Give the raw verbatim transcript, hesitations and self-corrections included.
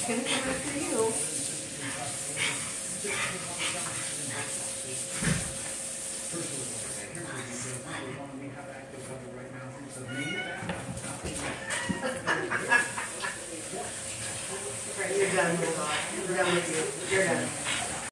gonna come after you. Right, you're done, Bulldog. We're done with you. You're done.